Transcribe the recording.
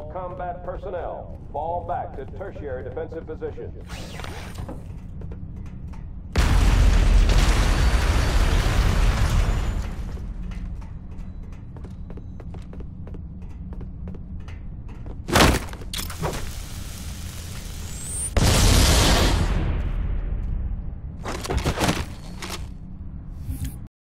combat personnel. Fall back to tertiary defensive positions.